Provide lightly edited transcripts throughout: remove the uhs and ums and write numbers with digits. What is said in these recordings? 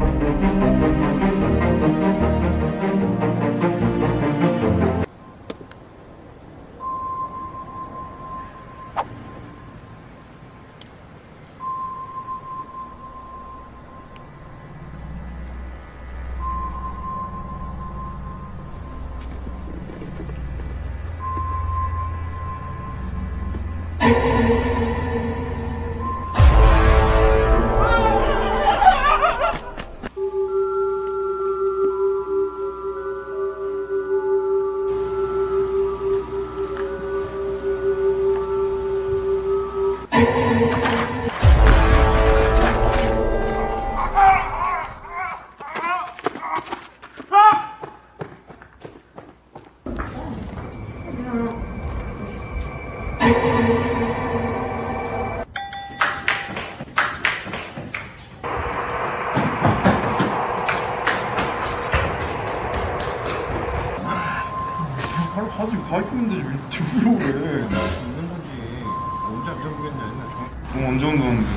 바로 가지고 가입하면 되지. 왜 들으려고 그래. 있는 거지. 언제 안 잡으겠냐. 돈 언제 온다는데.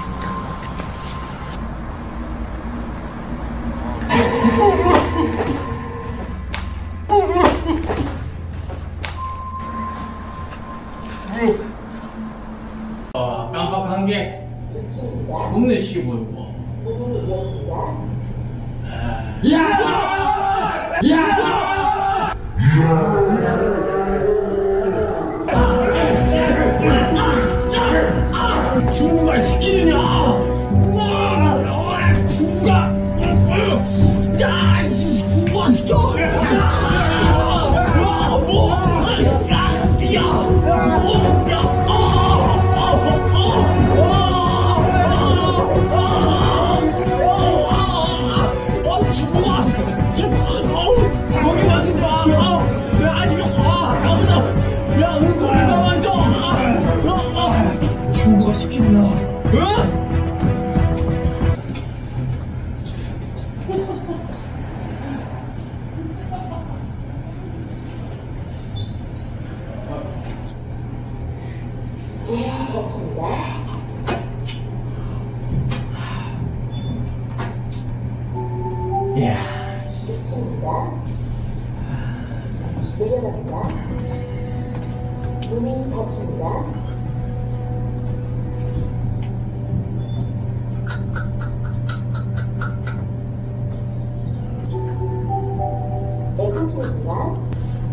깜빡한 게 겁내 쉬 보이고. 야! 야! 중국말 시키느냐? 중국아! 야! 중국말 시켜! 거기 와주지 마! 야, 이거 야, 응고를 나와줘! 중국어 시키느냐? 어? 내려갑니다. 문이 닫힙니다. 내부입니다.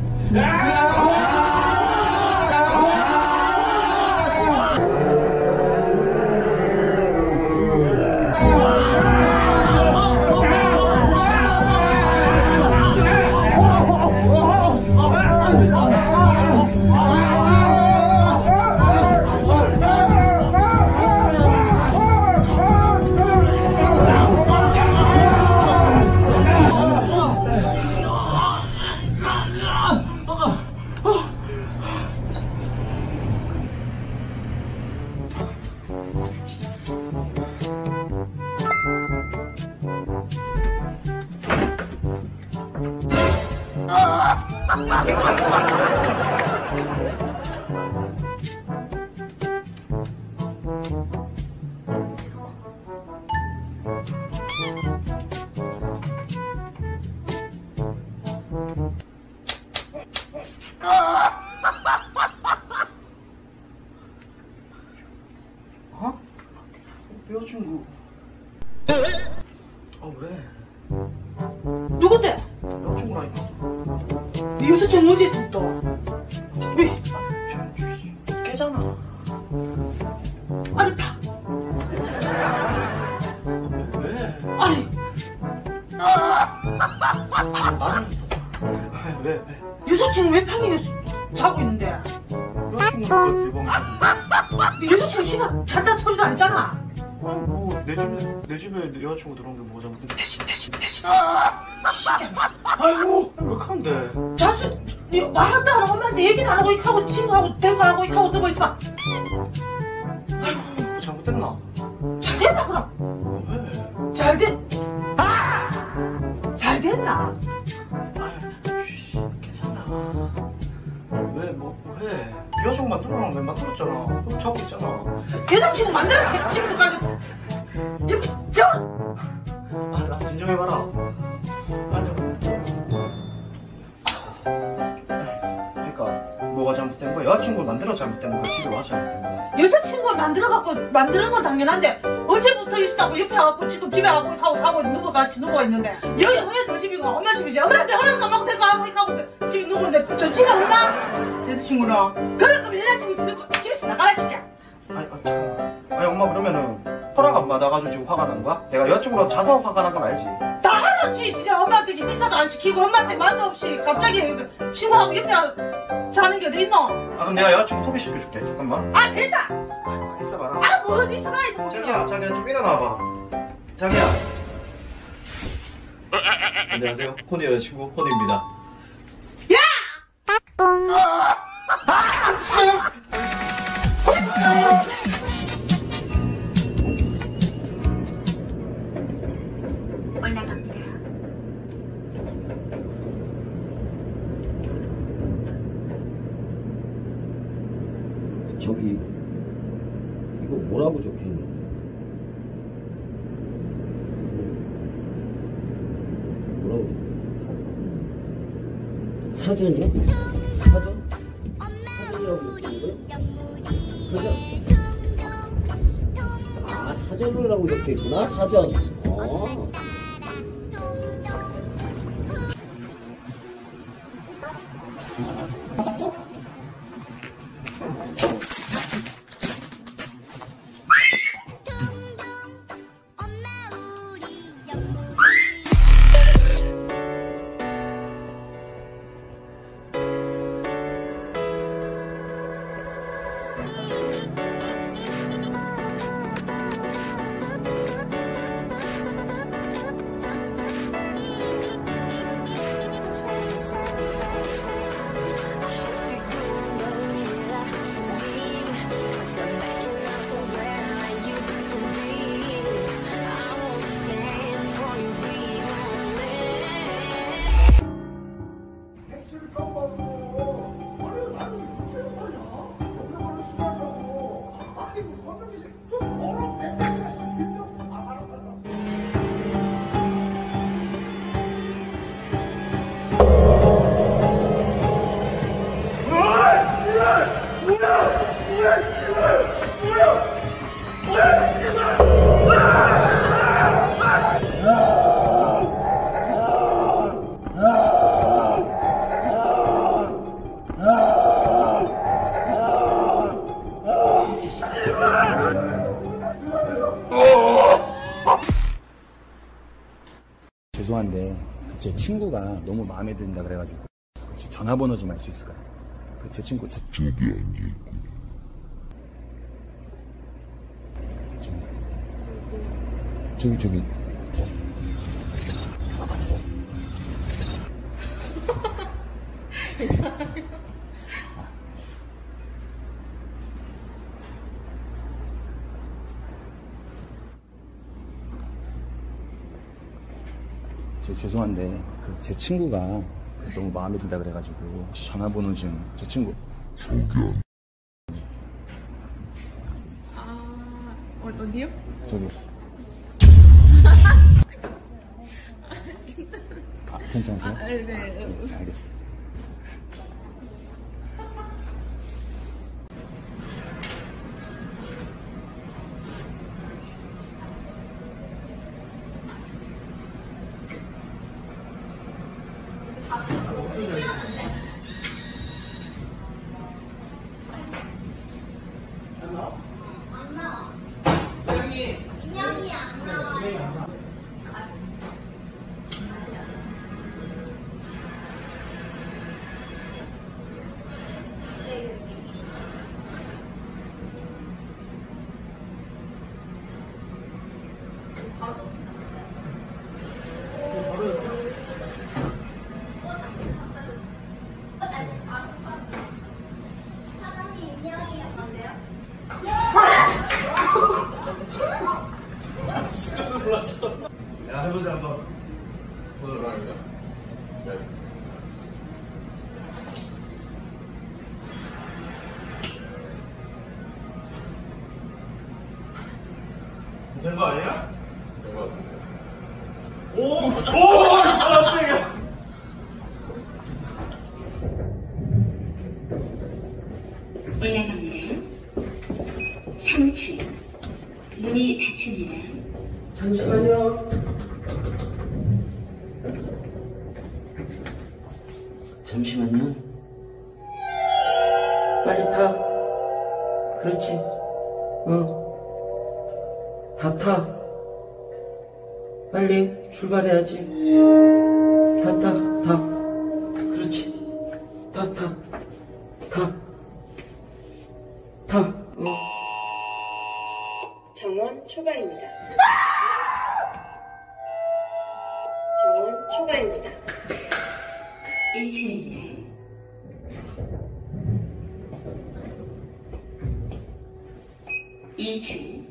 어? 여자친구. 왜? 누군데? 여자친구라니까. 네 여자친구 어디 있어 또? 왜? 깨잖아. 아니 왜? 아니 나는 왜? 여자친구 왜 방에 자고 있는데? 여자친구가 일본 네 여자친구 시간 잘다 소리도 안 했잖아. 아니 내 집에 내 여자친구 들어온 게 뭐가 잘못된 대신 아이고 왜 그런데? 자수 네 말한다 하는 엄마한테 얘기도 안 하고 이렇게 하고 친구하고 대고 안 하고 이렇게 하고 누워 있어. 아이고 잘못됐나? 잘됐나 그럼? 왜? 잘됐나? 괜찮아. 왜? 여자친구 만들어놓은 왜 만들었잖아. 너 자고 있잖아. 여자친구 만들어 지금까지 이렇게 저 아 좀 해봐라. 맞아. 그러니까 뭐가 잘못된 거야? 여자친구를 만들어 잘못된 거야? 집에 와서 잘못된 거야? 여자친구를 만드는 건 당연한데 어제부터 있었다고 옆에 와갖고 지금 집에 와갖고 자고 누구 같이 누워 있는데 여기 왜 집이고 엄마 집이지? 엄마한테 허락도 막 대고 하고 집에 누구인데 저 집에 없나? 여자친구랑 그러니까 여자친구 집에서 나가라 시키야. 아니 잠깐만. 아니 엄마 그러면은 허락 안 받아가지고 지금 화가 난 거야? 내가 여자친구랑 자서 화가 난 건 알지? 당연하지. 진짜 엄마한테 인사도 안 시키고 엄마한테 말도 없이 갑자기 친구하고 옆에 자는 게 어디 있노? 아 그럼 내가 여자친구 소개시켜줄게. 잠깐만. 아 됐다. 아 있어봐라. 아 뭐 어디 있어라 있어. 자기야 좀 일어나봐. 자기야. 안녕하세요. 코니 여자친구 호니입니다. 야! 올라갑니다. 저기 이거 뭐라고 적혀있는 거야? 뭐라고 적혀있는 거야? 사전이야? 사전? 사전이라고 적혀있는 거야? 사전? 아 사전이라고 적혀있구나 사전. 죄송한데 제 친구가 너무 마음에 든다 그래가지고 혹시 전화번호 좀 알 수 있을까요? 제 친구 저기 앉아있고 저기 죄송한데 제 친구가 너무 마음에 든다 그래가지고 혹시 전화번호 좀 제 친구 어디요? 저기 괜찮으세요? 네. 네, 알겠습니다. 야 해보자 한번. 보도록 하겠습니다. 된 거 아니야? 된 거 같은데. 오! 올라갑니다. 3층. 문이 닫힙니다. 잠시만요. 잠시만요. 빨리 타. 그렇지. 다 타. 빨리 출발해야지. 타. 그렇지. 타. 정원 초과입니다. 정원 초과입니다. 1층입니다. 2층.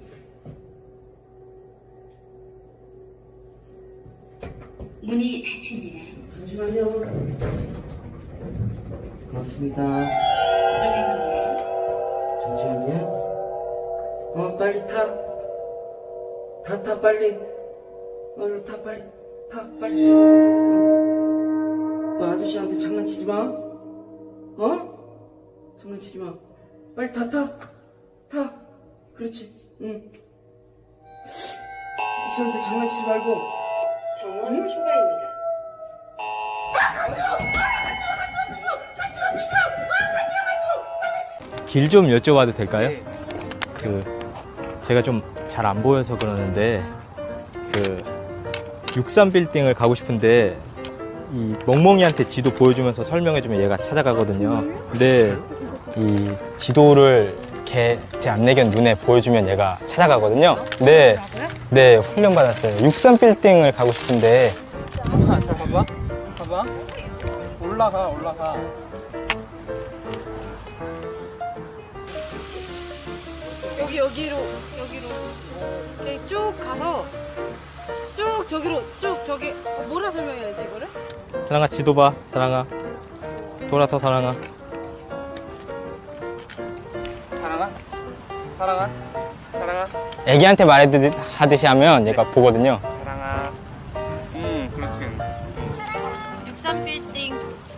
문이 닫힙니다. 잠시만요. 고맙습니다. 올라갑니다. 잠시만요. 빨리 타. 타, 빨리. 얼른 타, 빨리. 타, 빨리. 너 아저씨한테 장난치지 마. 장난치지 마. 빨리 타. 그렇지. 아저씨한테 장난치지 말고. 정원 초과입니다. 길 좀 여쭤봐도 될까요? 제가 좀 잘 안 보여서 그러는데 63빌딩을 가고 싶은데 이 멍멍이한테 지도 보여주면서 설명해주면 얘가 찾아가거든요. 근데 이 지도를 제 안내견 눈에 보여주면 얘가 찾아가거든요. 네, 훈련 받았어요. 63빌딩을 가고 싶은데. 자, 봐봐. 올라가. 여기로 이렇게 쭉 가서 쭉 저기로 저기 뭐라 설명해야 되지 이거를? 사랑아 지도 봐. 사랑아 돌아서 사랑아. 애기한테 말하듯이 하면 얘가 보거든요. 사랑아. 그렇지. 63빌딩.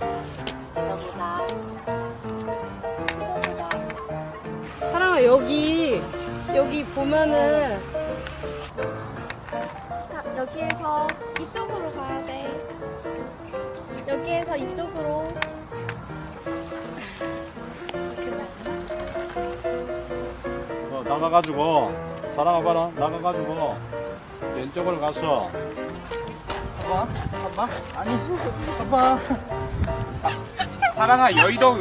사랑아 여기 보면은 여기에서 이쪽으로 가야 돼. 여기에서 이쪽으로. 나가가지고 사랑아 봐라. 나가가지고 왼쪽으로 가서 봐봐. 아니, 봐봐. 사랑아, 여의도.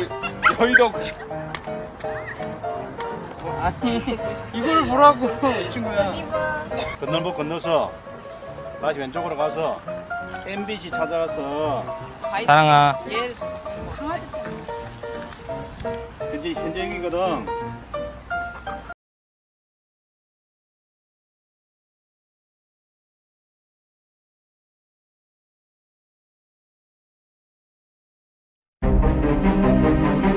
아니, 이걸 보라고, 친구야. 건널목 건너서 다시 왼쪽으로 가서 MBC 찾아가서 사랑아. 현재 여기거든. Thank you.